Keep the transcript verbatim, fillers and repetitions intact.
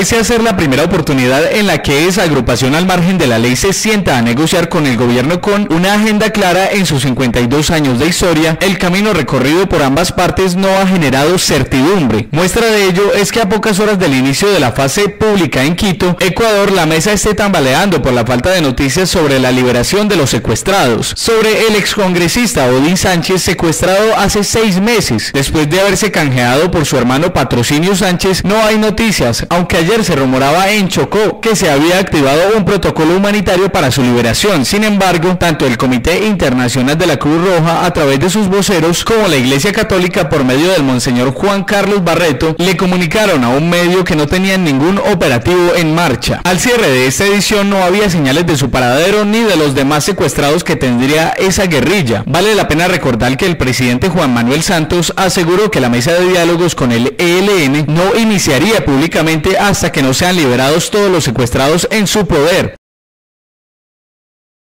parece ser la primera oportunidad en la que esa agrupación al margen de la ley se sienta a negociar con el gobierno con una agenda clara en sus cincuenta y dos años de historia. El camino recorrido por ambas partes no ha generado certidumbre. Muestra de ello es que a pocas horas del inicio de la fase pública en Quito, Ecuador, la mesa esté tambaleando por la falta de noticias sobre la liberación de los secuestrados. Sobre el excongresista Odín Sánchez, secuestrado hace seis meses, después de haberse canjeado por su hermano Patrocinio Sánchez, no hay noticias, aunque ayer se rumoraba en Chocó que se había activado un protocolo humanitario para su liberación. Sin embargo, tanto el Comité Internacional de la Cruz Roja, a través de sus voceros, como la Iglesia Católica, por medio del Monseñor Juan Carlos Barreto, le comunicaron a un medio que no tenían ningún operativo en marcha. Al cierre de esta edición no había señales de su paradero ni de los demás secuestrados que tendría esa guerrilla. Vale la pena recordar que el presidente Juan Manuel Santos aseguró que la mesa de diálogos con el E L N no iniciaría públicamente hasta que no sean liberados todos los secuestrados en su poder.